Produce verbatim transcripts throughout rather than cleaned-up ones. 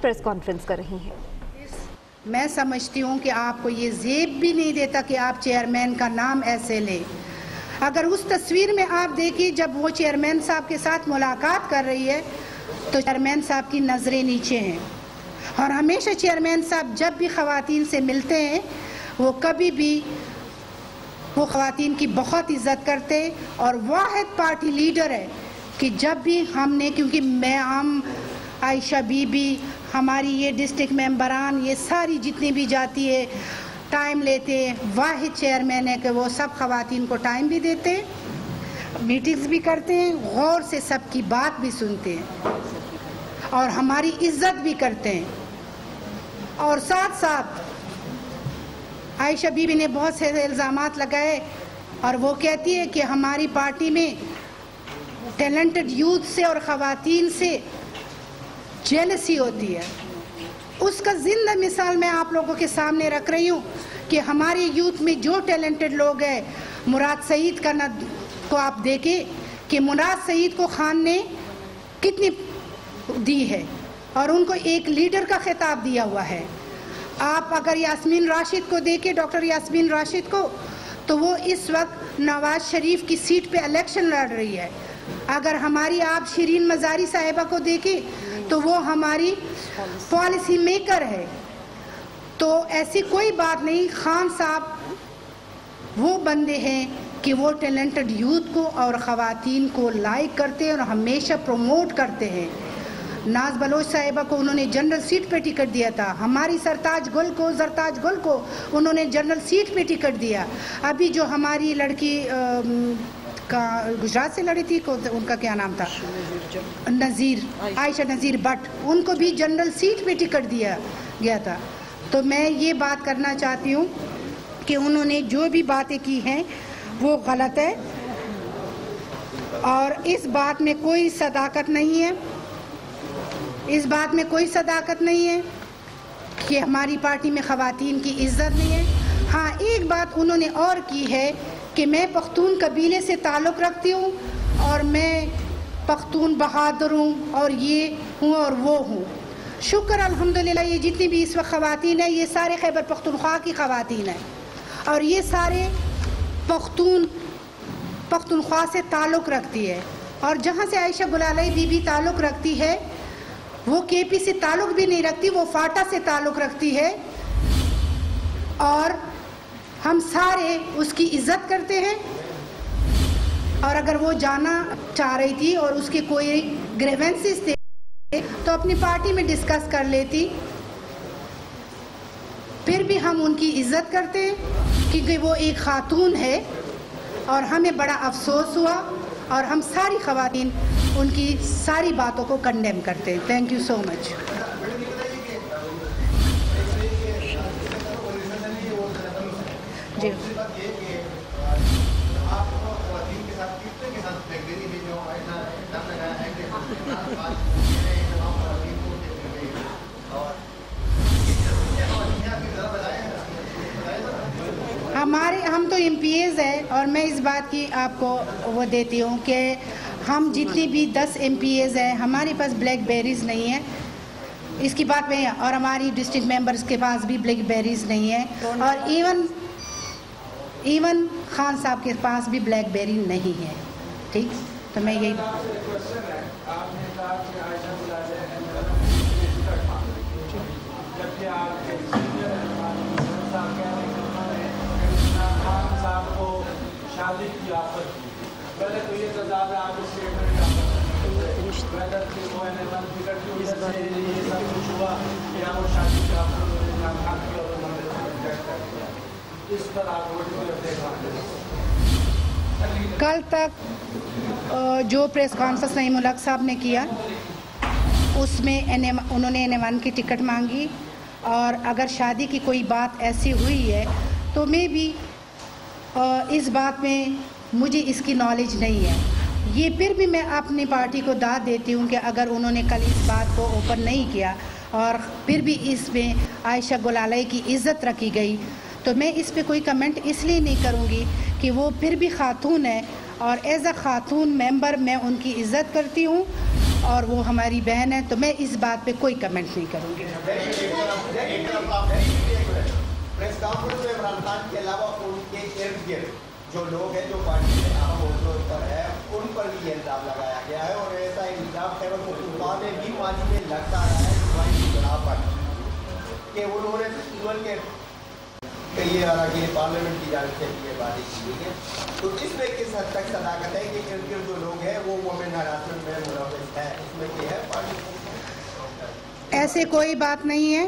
Press conference कर रही हैं। मैं समझती हूँ कि आपको ये ज़ेब भी नहीं देता कि आप चेयरमैन का नाम ऐसे लें। अगर उस तस्वीर में आप देखिए, जब वो चेयरमैन साहब के साथ मुलाकात कर रही है तो चेयरमैन साहब की नज़रें नीचे हैं, और हमेशा चेयरमैन साहब जब भी ख़वातीन से मिलते हैं वो कभी भी वो ख़वातीन की बहुत इज़्ज़त करते हैं। और वाहिद पार्टी लीडर है कि जब भी हमने, क्योंकि मैं हम आयशा बीबी, हमारी ये डिस्ट्रिक्ट मेंबरान, ये सारी जितनी भी जाती है टाइम लेते हैं, वाहिद चेयरमैन है कि वो सब ख़वातीन को टाइम भी देते हैं, मीटिंग्स भी करते हैं, गौर से सबकी बात भी सुनते हैं और हमारी इज्जत भी करते हैं। और साथ साथ आयशा बीबी ने बहुत से इल्ज़ामात लगाए और वो कहती है कि हमारी पार्टी में टैलेंटेड यूथ से और ख़वातीन से जेलसी होती है। उसका जिंदा मिसाल मैं आप लोगों के सामने रख रही हूँ कि हमारे यूथ में जो टैलेंटेड लोग हैं, मुराद सईद का न को आप देखें कि मुराद सईद को खान ने कितनी दी है और उनको एक लीडर का खिताब दिया हुआ है। आप अगर यास्मीन राशिद को देखें, डॉक्टर यास्मीन राशिद को, तो वो इस वक्त नवाज शरीफ की सीट पे इलेक्शन लड़ रही है। अगर हमारी आप शिरीन मज़ारी साहिबा को देखें तो वो हमारी पॉलिसी मेकर है। तो ऐसी कोई बात नहीं, खान साहब वो बंदे हैं कि वो टैलेंटेड यूथ को और ख़वातीन को लाइक करते हैं और हमेशा प्रमोट करते हैं। नाज बलोच साहिबा को उन्होंने जनरल सीट पे टिकट दिया था, हमारी सरताज गुल को जरताज गुल को उन्होंने जनरल सीट पे टिकट दिया। अभी जो हमारी लड़की आ, का गुजरात से लड़ी थी, उनका क्या नाम था, नज़ीर, आयशा नज़ीर भट्ट, उनको भी जनरल सीट पे टिकट दिया गया था। तो मैं ये बात करना चाहती हूँ कि उन्होंने जो भी बातें की हैं वो गलत है और इस बात में कोई सदाकत नहीं है। इस बात में कोई सदाकत नहीं है कि हमारी पार्टी में ख़वातीन की इज्जत नहीं है। हाँ, एक बात उन्होंने और की है कि मैं पख्तून कबीले से ताल्लुक़ रखती हूँ और मैं पख्तून बहादुर हूँ और ये हूँ और वो हूँ। शुक्र अल्हम्दुलिल्लाह, ये जितनी भी इस वक्त ख़वातीन है ये सारे खैबर पख्तूनख्वा की ख़वातीन हैं और ये सारे पख्तून पख्तूनख्वा से ताल्लुक़ रखती है। और जहाँ से आयशा गुलाली बीबी ताल्लुक़ रखती है वो के पी से ताल्लुक़ भी नहीं रखती, वो फाटा से ताल्लुक़ रखती है और हम सारे उसकी इज्जत करते हैं। और अगर वो जाना चाह रही थी और उसके कोई ग्रीवेंसेस थे तो अपनी पार्टी में डिस्कस कर लेती, फिर भी हम उनकी इज्जत करते हैं क्योंकि वो एक खातून है और हमें बड़ा अफसोस हुआ और हम सारी ख़वातीन उनकी सारी बातों को कंडेम करते हैं। Thank you so much. जी हमारे हम तो एम पी एज़ है और मैं इस बात की आपको वो देती हूँ कि हम जितनी भी दस एम पी एज़ हैं हमारे पास ब्लैक बेरीज नहीं है, इसकी बात में, और हमारी डिस्ट्रिक्ट मेंबर्स के पास भी ब्लैक बेरीज नहीं है और इवन इवन खान साहब के पास भी ब्लैक बेरी नहीं है। ठीक, तो मैं यही शादी की आफत की पहले तो ये तजाब है आप स्टेटमेंट वेदर की वो एनिमल टिकट की वजह से ये सब कुछ हुआ या वो शादी की आफत नाम की और उन्होंने रिजेक्ट कर दिया। इस पर आप वोट देखा। कल तक जो प्रेस कॉन्फ्रेंस नईम उल हक साहब ने किया उसमें एन एम उन्होंने एन एम वन की टिकट मांगी और अगर शादी की कोई बात ऐसी हुई है तो मैं भी इस बात में मुझे इसकी नॉलेज नहीं है। ये फिर भी मैं अपनी पार्टी को दाद देती हूँ कि अगर उन्होंने कल इस बात को ओपन नहीं किया और फिर भी इसमें आयशा गुलाली की इज़्ज़त रखी गई तो मैं इस पे कोई कमेंट इसलिए नहीं करूँगी कि वो फिर भी खातून है और एज अ खातून मेंबर मैं उनकी इज़्ज़त करती हूँ और वो हमारी बहन है, तो मैं इस बात पे कोई कमेंट नहीं करूँगी। प्रेस कॉन्फ्रेंस में इमरान खान के अलावा उनके इर्द गिर्द जो लोग हैं, जो पार्टी के अहम मुद्दों पर है, उन पर भी ये इल्ज़ाम लगाया गया है और ऐसा इल्ज़ाम खैबर पख्तूनख्वा में भी माजी में लगता रहा है की बिना पर कि उन्होंने इवन के कई अरकान पार्लियामेंट की जानिब से ये बातें की है। तो इसमें किस हद तक सदाकत है कि इर्द गिर्द जो लोग हैं वो वुमेन हरासमेंट में मुलव्वस है, इसमें क्या है पार्टी? ऐसे कोई बात नहीं है।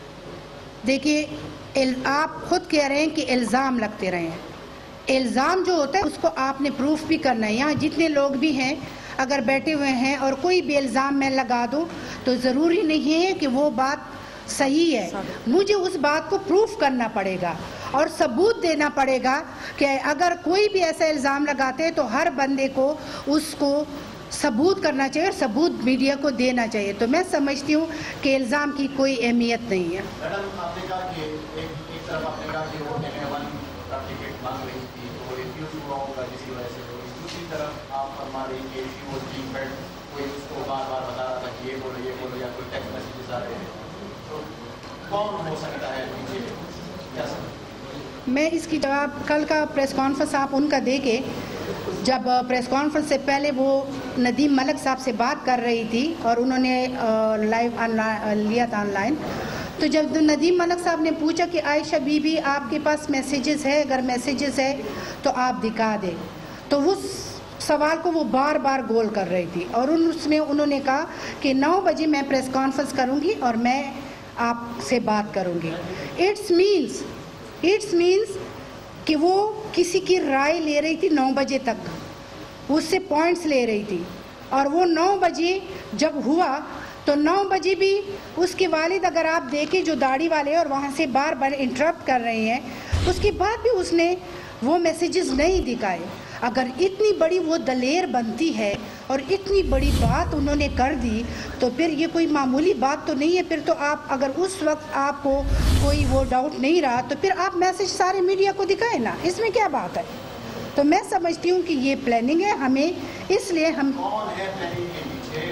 देखिए, आप खुद कह रहे हैं कि इल्ज़ाम लगते रहे हैं। इल्ज़ाम जो होता है उसको आपने प्रूफ भी करना है। यहाँ जितने लोग भी हैं अगर बैठे हुए हैं और कोई भी इल्ज़ाम मैं लगा दूँ तो ज़रूरी नहीं है कि वो बात सही है। मुझे उस बात को प्रूफ करना पड़ेगा और सबूत देना पड़ेगा कि अगर कोई भी ऐसा इल्ज़ाम लगाते हैं तो हर बंदे को उसको सबूत करना चाहिए और सबूत मीडिया को देना चाहिए। तो मैं समझती हूँ कि इल्ज़ाम की कोई अहमियत नहीं है। मैडम, आपने कहा कि एक एक तरफ आपने कहा कि वो वन का टिकट मांग रही थी तो रिफ्यूज हुआ होगा किसी वजह से, तो दूसरी तरफ आप फरमा रही कि शी वाज बीइंग फेड, कोई उसको बार बार बता रहा था कि ये बोलो ये बोलो या कोई टेक्स्ट मैसेजेस आ रहे हैं, तो कौन हो सकता है पीछे, क्या समझ? मैं इसकी जवाब कल का प्रेस कॉन्फ्रेंस आप उनका दे के, जब प्रेस कॉन्फ्रेंस से पहले वो नदीम मलिक साहब से बात कर रही थी और उन्होंने लाइव लिया था ऑनलाइन, तो जब नदीम मलिक साहब ने पूछा कि आयशा बीबी आपके पास मैसेजेस है, अगर मैसेजेस है तो आप दिखा दें, तो उस सवाल को वो बार बार गोल कर रही थी और उन उसमें उन्होंने कहा कि नौ बजे मैं प्रेस कॉन्फ्रेंस करूंगी और मैं आपसे बात करूंगी। इट्स मीन्स इट्स मीन्स कि वो किसी की राय ले रही थी नौ बजे तक, उससे पॉइंट्स ले रही थी और वो नौ बजे जब हुआ तो नौ बजे भी उसके वालिद, अगर आप देखें जो दाढ़ी वाले और वहाँ से बार बार इंटरप्ट कर रहे हैं, उसके बाद भी उसने वो मैसेजेस नहीं दिखाए। अगर इतनी बड़ी वो दलेर बनती है और इतनी बड़ी बात उन्होंने कर दी तो फिर ये कोई मामूली बात तो नहीं है। फिर तो आप, अगर उस वक्त आपको कोई वो डाउट नहीं रहा तो फिर आप मैसेज सारे मीडिया को दिखाए ना, इसमें क्या बात है? तो मैं समझती हूँ कि ये प्लानिंग है हमें, इसलिए हम कौन है प्लानिंग के पीछे?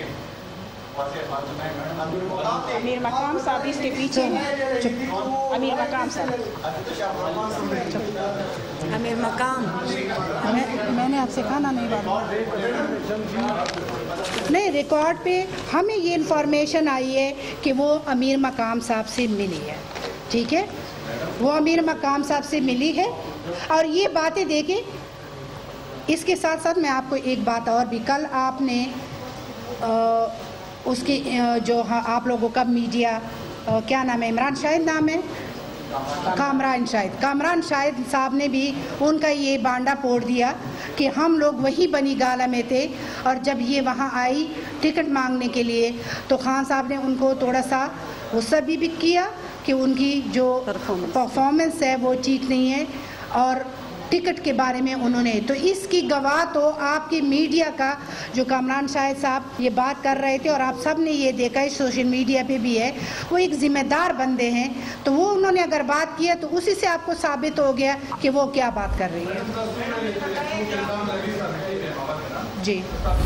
अमीर मकाम साहब इसके पीछे हैं। अमीर मकाम साहब, अमीर मकाम, मैं, मैंने आपसे खाना नहीं बात नहीं, रिकॉर्ड पे हमें ये इन्फॉर्मेशन आई है कि वो अमीर मकाम साहब से मिली है। ठीक है, वो अमीर मकाम साहब से मिली है और ये बातें देखें। इसके साथ साथ मैं आपको एक बात और भी, कल आपने आ, उसकी जो हाँ आप लोगों का मीडिया आ, क्या नाम है, इमरान शाहिद नाम है, कामरान शाहिद कामरान शाहिद साहब ने भी उनका ये बांडा फोड़ दिया कि हम लोग वही बनी गाला में थे और जब ये वहाँ आई टिकट मांगने के लिए तो खान साहब ने उनको थोड़ा सा गुस्सा भी, भी किया कि उनकी जो परफॉर्मेंस है वो ठीक नहीं है और टिकट के बारे में उन्होंने, तो इसकी गवाह तो आपकी मीडिया का जो कामरान शाहिद साहब ये बात कर रहे थे और आप सब ने ये देखा है, सोशल मीडिया पे भी है, वो एक जिम्मेदार बंदे हैं। तो वो उन्होंने अगर बात किया तो उसी से आपको साबित हो गया कि वो क्या बात कर रही है। जी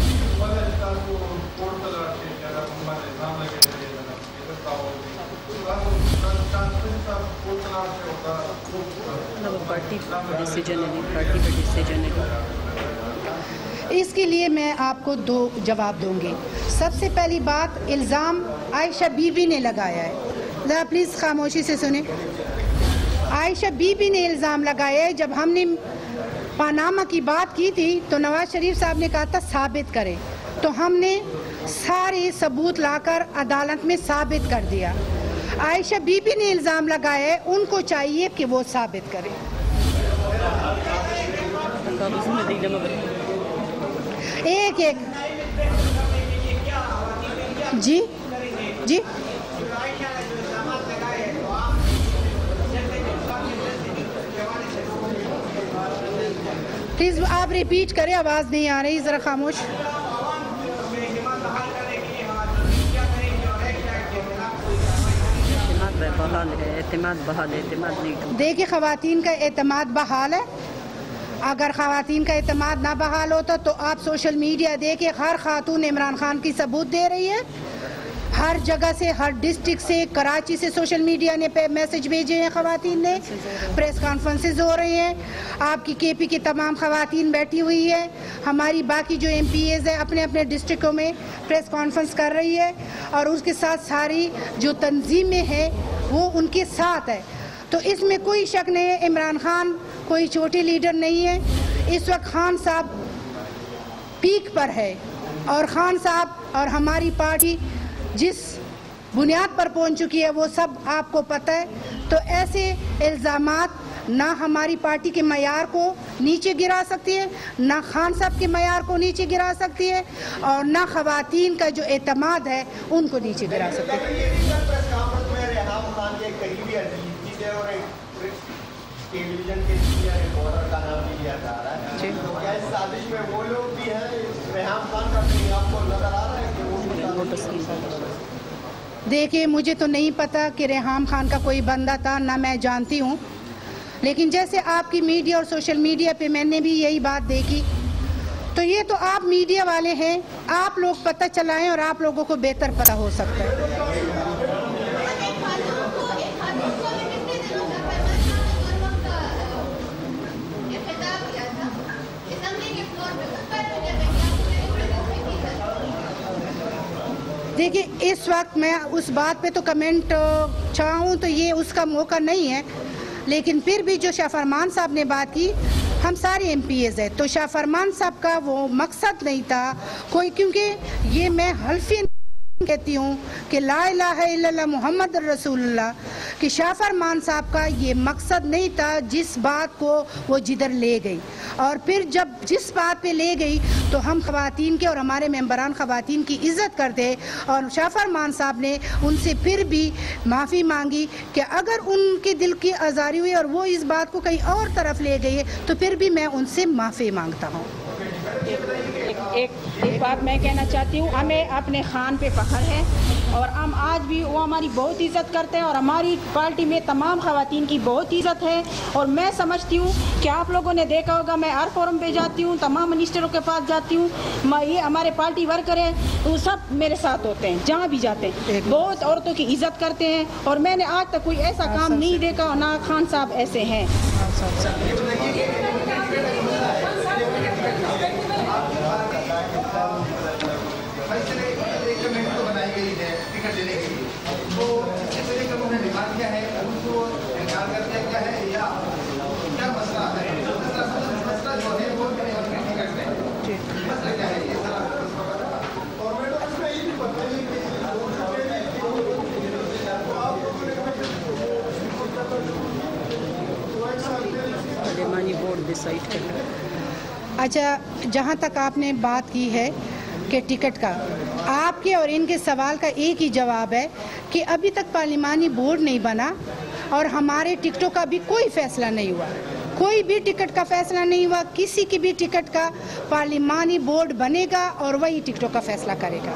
पार्टी डिसीजन है, पार्टी का डिसीजन है। इसके लिए मैं आपको दो जवाब दूंगी। सबसे पहली बात, इल्ज़ाम आयशा बीबी ने लगाया है। ज़रा प्लीज़ खामोशी से सुने। आयशा बीबी ने इल्ज़ाम लगाया है। जब हमने पानामा की बात की थी तो नवाज शरीफ साहब ने कहा था साबित करें, तो हमने सारे सबूत लाकर अदालत में साबित कर दिया। आयशा बीबी ने इल्ज़ाम लगाया है, उनको चाहिए कि वो साबित करें। एक एक जी जी प्लीज आप रिपीट करें, आवाज नहीं आ रही, जरा खामोश। बहाल है, एतमाद बहाल है, एतमाद नहीं। देखिए, ख़वातीन का एतमाद बहाल है अगर ख़वातीन का एतमाद ना बहाल होता तो आप सोशल मीडिया दे के हर खातून इमरान खान की सबूत दे रही है। हर जगह से, हर डिस्ट्रिक्ट से, कराची से सोशल मीडिया ने पे मैसेज भेजे हैं, ख़वातीन ने, प्रेस कॉन्फ्रेंसेस हो रही हैं, आपकी के पी की तमाम ख़वातीन बैठी हुई है, हमारी बाकी जो एम पी एज़ है अपने अपने डिस्ट्रिक्टों में प्रेस कॉन्फ्रेंस कर रही है, और उसके साथ सारी जो तंजीमें हैं वो उनके साथ है। तो इसमें कोई शक नहीं है, इमरान खान कोई छोटे लीडर नहीं है। इस वक्त खान साहब पीक पर है, और खान साहब और हमारी पार्टी जिस बुनियाद पर पहुंच चुकी है वो सब आपको पता है। तो ऐसे इल्ज़ामात ना हमारी पार्टी के मयार को नीचे गिरा सकती है, ना खान साहब के मयार को नीचे गिरा सकती है, और ना ख़वातीन का जो एतमाद है उनको नीचे गिरा सकती है। देखिए, मुझे तो नहीं पता कि रेहाम खान का कोई बंदा था, ना मैं जानती हूँ, लेकिन जैसे आपकी मीडिया और सोशल मीडिया पे मैंने भी यही बात देखी, तो ये तो आप मीडिया वाले हैं, आप लोग पता चलाएं और आप लोगों को बेहतर पता हो सकता है। देखिए, इस वक्त मैं उस बात पे तो कमेंट चाहूँ तो ये उसका मौका नहीं है, लेकिन फिर भी जो शाह फरमान साहब ने बात की, हम सारे एम पी एज़ है, तो शाह फरमान साहब का वो मकसद नहीं था कोई, क्योंकि ये मैं हल्फी कहती हूँ कि ला इलाहा इल्लल्लाह मुहम्मद रसूलुल्लाह, कि शाह फरमान साहब का ये मकसद नहीं था जिस बात को वो जिधर ले गई। और फिर जब जिस बात पे ले गई तो हम ख़वातीन के और हमारे मेंबरान ख़वातीन की इज़्ज़त करते, और शाह फरमान साहब ने उनसे फिर भी माफ़ी मांगी कि अगर उनके दिल की आज़ारी हुई और वो इस बात को कहीं और तरफ ले गई तो फिर भी मैं उनसे माफ़ी मांगता हूँ। एक, एक, एक, एक बात मैं कहना चाहती हूँ, हमें अपने खान पे फ़ख्र है, और हम आज भी वो हमारी बहुत इज़्ज़त करते हैं, और हमारी पार्टी में तमाम ख़वातीन की बहुत इज़्ज़त है। और मैं समझती हूँ कि आप लोगों ने देखा होगा, मैं हर फोरम पे जाती हूँ, तमाम मिनिस्टरों के पास जाती हूँ, ये हमारे पार्टी वर्कर है, वो सब मेरे साथ होते हैं, जहाँ भी जाते हैं, बहुत औरतों की इज़्ज़त करते हैं, और मैंने आज तक कोई ऐसा काम नहीं देखा, ना खान साहब ऐसे हैं। बोर्ड डिसाइड कर। अच्छा, जहाँ तक आपने बात की है कि टिकट का, आपके और इनके सवाल का एक ही जवाब है कि अभी तक पार्लिमानी बोर्ड नहीं बना और हमारे टिकटों का भी कोई फैसला नहीं हुआ, कोई भी टिकट का फैसला नहीं हुआ। किसी की भी टिकट का पार्लिमानी बोर्ड बनेगा और वही टिकटों का फैसला करेगा।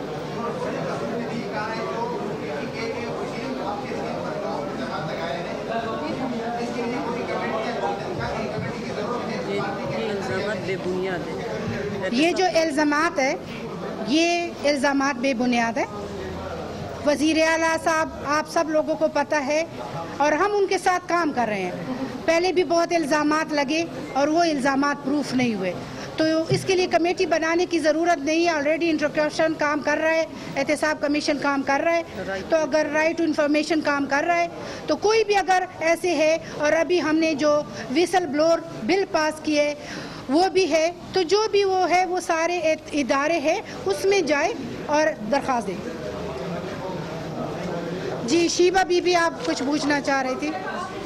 बेबुनियाद है, ये जो इल्ज़ामात है ये इल्ज़ामात बेबुनियाद है। वज़ीर आला साहब, आप सब लोगों को पता है और हम उनके साथ काम कर रहे हैं। पहले भी बहुत इल्ज़ामात लगे और वो इल्ज़ामात प्रूफ नहीं हुए, तो इसके लिए कमेटी बनाने की ज़रूरत नहीं है। ऑलरेडी इंट्रोक्यूशन काम कर रहा है, एहतसाब कमीशन काम कर रहा है, तो अगर राइट टू इन्फॉर्मेशन काम कर रहा है तो कोई भी अगर ऐसे है, और अभी हमने जो विसल ब्लोअर बिल पास किए वो भी है, तो जो भी वो है वो सारे इदारे हैं उसमें जाए और दरख्वास्त दें। जी शीबा बीबी, आप कुछ पूछना चाह रही थी?